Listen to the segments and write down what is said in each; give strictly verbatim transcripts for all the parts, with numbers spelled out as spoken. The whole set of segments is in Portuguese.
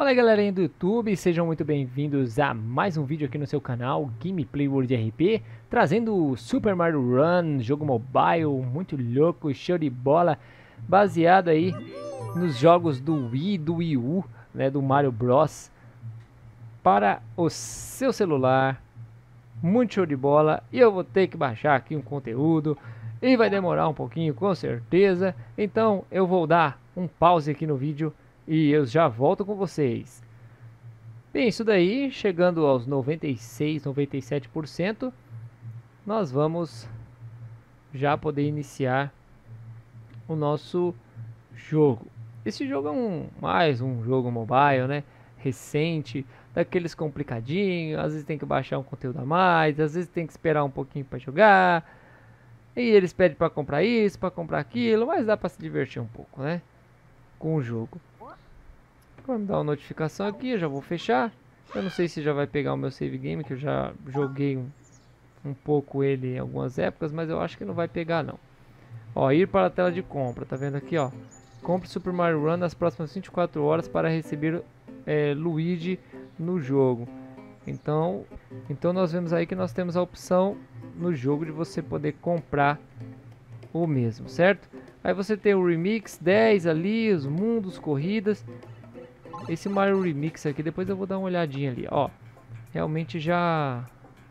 Fala aí, galerinha do YouTube, sejam muito bem-vindos a mais um vídeo aqui no seu canal Gameplay World R P, trazendo o Super Mario Run, jogo mobile muito louco, show de bola, baseado aí nos jogos do Wii, do Wii U, né, do Mario Bros, para o seu celular. Muito show de bola. E eu vou ter que baixar aqui um conteúdo e vai demorar um pouquinho, com certeza. Então eu vou dar um pause aqui no vídeo e eu já volto com vocês. Bem, isso daí, chegando aos noventa e seis, noventa e sete por cento, nós vamos já poder iniciar o nosso jogo. Esse jogo é um mais um jogo mobile, né? Recente, daqueles complicadinhos, às vezes tem que baixar um conteúdo a mais, às vezes tem que esperar um pouquinho para jogar. E eles pedem para comprar isso, para comprar aquilo, mas dá para se divertir um pouco, né? Com o jogo. Vamos dar uma notificação aqui, eu já vou fechar. Eu não sei se já vai pegar o meu save game, que eu já joguei um, um pouco ele em algumas épocas, mas eu acho que não vai pegar não. Ó, ir para a tela de compra, tá vendo aqui, ó. Compre Super Mario Run nas próximas vinte e quatro horas para receber é, Luigi no jogo. Então, então nós vemos aí que nós temos a opção no jogo de você poder comprar o mesmo, certo? Aí você tem o Remix dez ali, os mundos, corridas. Esse Mario Remix aqui, depois eu vou dar uma olhadinha ali, ó. Realmente já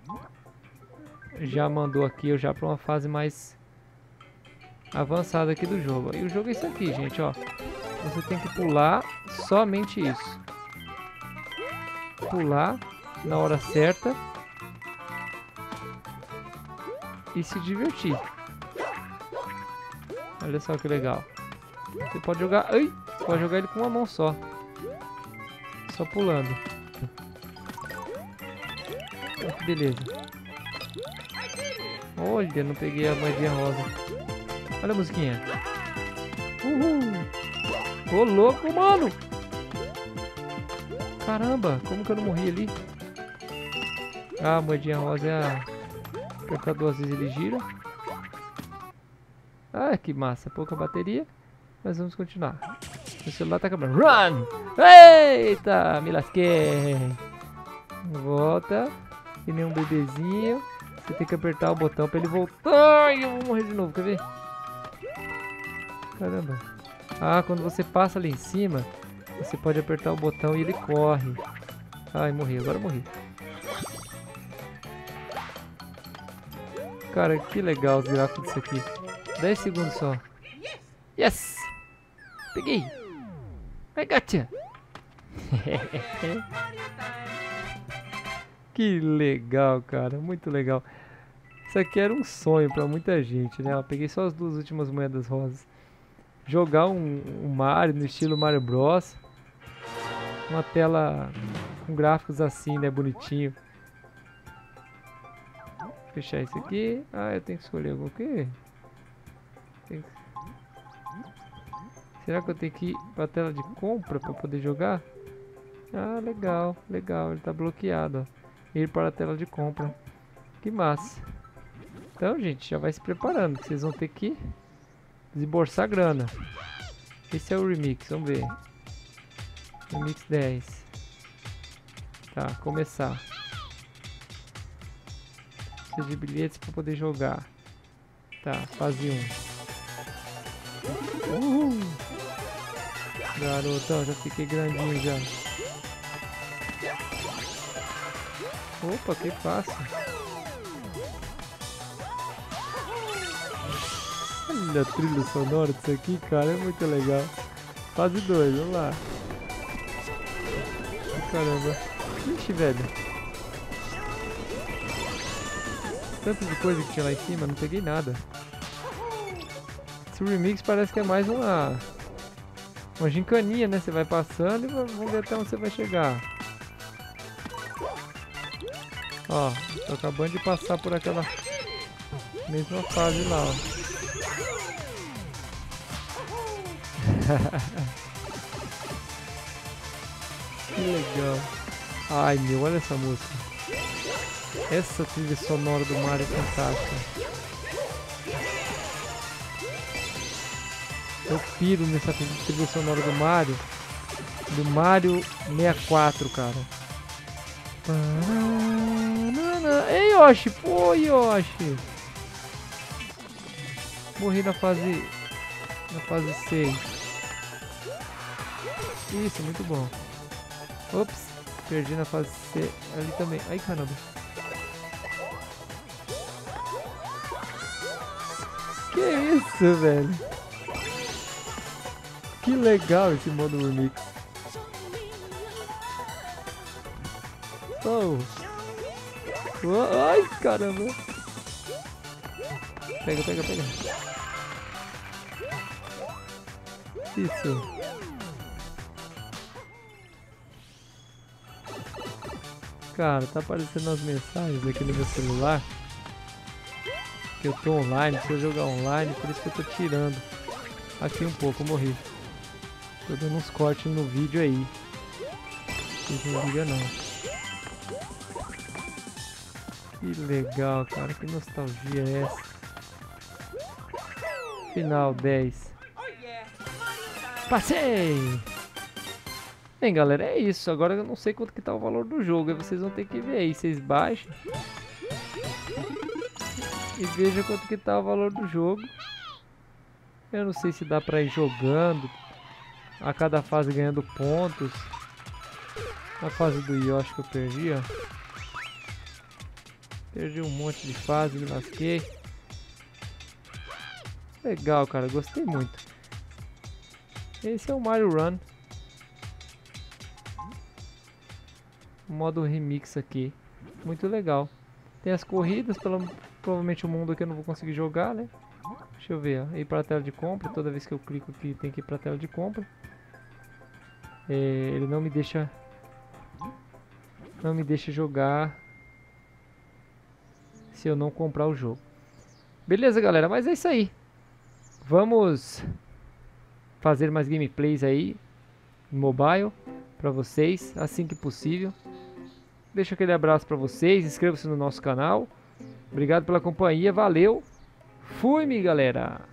já mandou aqui eu já para uma fase mais avançada aqui do jogo. E o jogo é isso aqui, gente, ó. Você tem que pular somente isso. Pular na hora certa e se divertir. Olha só que legal. Você pode jogar, ai, você pode jogar ele com uma mão só. Só pulando. Olha que beleza. Olha, não peguei a moedinha rosa. Olha a musiquinha. Uhul. Ô, louco, mano. Caramba, como que eu não morri ali? Ah, a moedinha rosa é a... apertar duas vezes ele gira. Ah, que massa. Pouca bateria. Mas vamos continuar. O celular tá acabando. Run! Eita! Me lasquei! Volta. Que nem um bebezinho. Você tem que apertar o botão pra ele voltar. E eu vou morrer de novo, quer ver? Caramba. Ah, quando você passa ali em cima, você pode apertar o botão e ele corre. Ai, morri. Agora eu morri. Cara, que legal os gráficos disso aqui. dez segundos só. Yes! Peguei! I gotcha! Que legal, cara. Muito legal. Isso aqui era um sonho pra muita gente, né? Eu peguei só as duas últimas moedas rosas. Jogar um, um Mario no estilo Mario Bros. Uma tela com gráficos assim, né? Bonitinho. Fechar isso aqui. Ah, eu tenho que escolher algum quê? Tem que... Será que eu tenho que ir para a tela de compra para poder jogar? Ah, legal, legal. Ele está bloqueado, ó. Ir para a tela de compra. Que massa. Então, gente, já vai se preparando, que vocês vão ter que desembolsar grana. Esse é o Remix, vamos ver. Remix dez. Tá, começar. Precisa de bilhetes para poder jogar. Tá, fase um. Uhul. Garotão, já fiquei grandinho já. Opa, que fácil. Olha a trilha sonora disso aqui, cara, é muito legal. Fase dois, vamos lá. Caramba. Ixi, velho. Tanto de coisa que tinha lá em cima, não peguei nada. Esse Remix parece que é mais uma uma gincaninha, né? Você vai passando e vamos ver até onde você vai chegar. Ó, tô acabando de passar por aquela mesma fase lá, ó. Que legal. Ai, meu, olha essa música. Essa trilha sonora do Mario é fantástica. Eu piro nessa trilha sonora do Mario. Do Mario sessenta e quatro, cara. Ei, Yoshi! Pô, Yoshi! Morri na fase... Na fase seis. Isso, muito bom. Ops, perdi na fase C. Ali também. Ai, caramba. Que isso, velho? Que legal esse modo remix. Oh. Oh, ai, caramba. Pega, pega, pega. Isso. Cara, tá aparecendo as mensagens aqui no meu celular. Que eu tô online, se eu jogar online, por isso que eu tô tirando. Aqui um pouco, eu morri. Tô dando uns cortes no vídeo aí. Vocês não ligam não. Que legal, cara. Que nostalgia é essa? Final dez. Passei! Bem, galera, é isso. Agora eu não sei quanto que tá o valor do jogo. Aí vocês vão ter que ver aí. Vocês baixem. E vejam quanto que tá o valor do jogo. Eu não sei se dá pra ir jogando. A cada fase ganhando pontos. Na fase do Yoshi que eu perdi, ó. Perdi um monte de fase, me lasquei. Legal, cara. Gostei muito. Esse é o Mario Run. Modo remix aqui. Muito legal. Tem as corridas, pelo, provavelmente o mundo aqui eu não vou conseguir jogar, né? Deixa eu ver, ó. Ir para a tela de compra. Toda vez que eu clico aqui tem que ir para a tela de compra. É, ele não me deixa... Não me deixa jogar se eu não comprar o jogo. Beleza, galera? Mas é isso aí. Vamos fazer mais gameplays aí em mobile para vocês assim que possível. Deixa aquele abraço para vocês. Inscreva-se no nosso canal. Obrigado pela companhia. Valeu. Fui-me, galera.